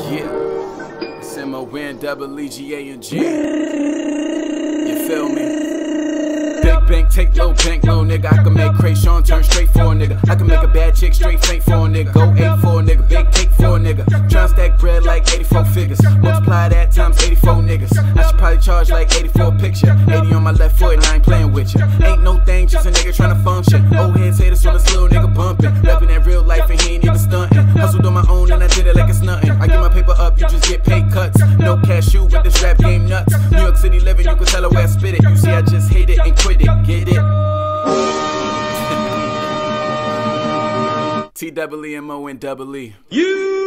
Yeah, it's M-O-N-E-E-G-A-N-G. You feel me? Big bank, take low bank, little nigga. I can make Krayshawn turn straight for a nigga. I can make a bad chick straight faint for a nigga. Go 8 for a nigga, big cake for a nigga. Tryna stack bread like 84 figures. Multiply that times 84 niggas. I should probably charge like 84 a picture. 80 on my left foot and I ain't playing with ya. Ain't no thing, just a nigga tryna function. Old heads haters on this little nigga bumping. Rapping in real life and he ain't even stunting. Hustled on my own and I did it like it's nothing. I get my paper up, you just get paid cuts. No cashew, but this rap game nuts. New York City living, you can tell the way I spit it. You see I just hate it and quit it, get it? Teemonee. You